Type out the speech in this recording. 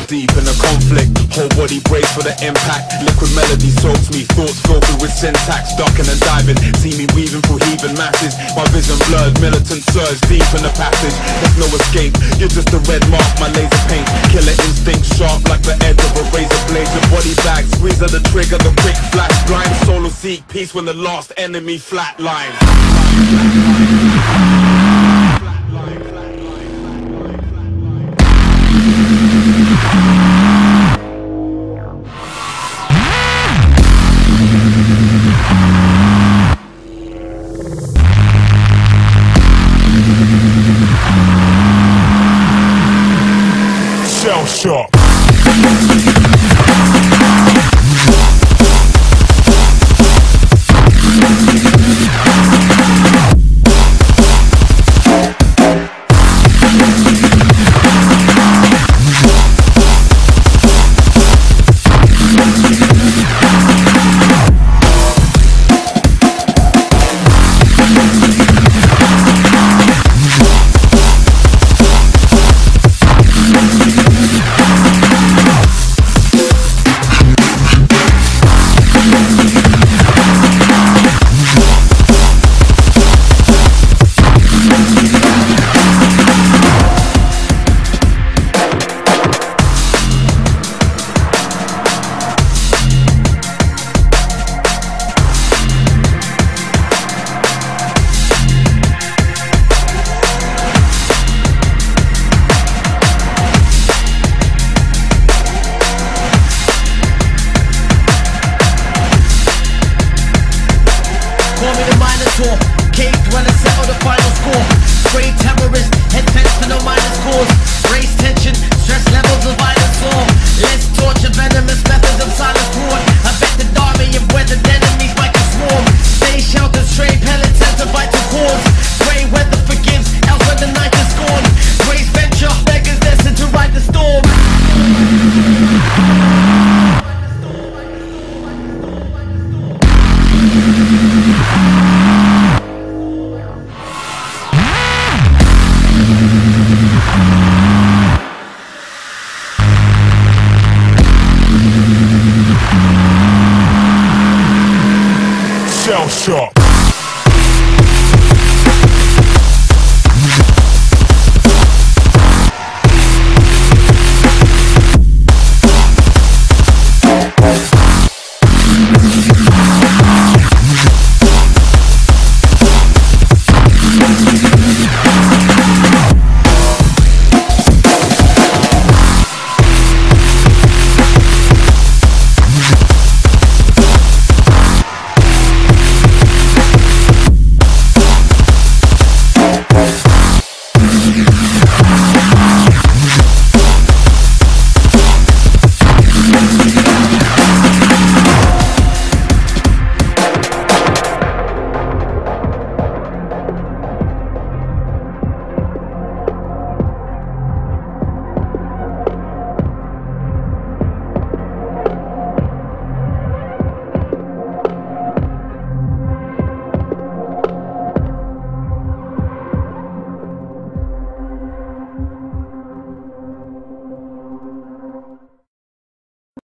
deep in a conflict, whole body brace for the impact. Liquid melody soaks me, thoughts filtered with syntax. Ducking and diving, see me weaving through heaving masses. My vision blurred, militant surge deep in the passage. There's no escape, you're just a red mark, my laser paint. Killer instinct sharp like the edge of a razor blade. Your body bag, squeeze of the trigger, the quick flash. Blind solo seek peace when the last enemy flatlines. Shell shock. Caged when I settle the final score. Spray terrorist, head tense to no minus cause. Race tension, stress levels of violence form. Less torture, venomous methods of silence born. I bet the army of where the enemies might be swarm. Stay sheltered, stray pellets enter vital cause. Gray weather forgives, else when the night is gone. Grace venture, beggars destined to ride the storm. Shell shock.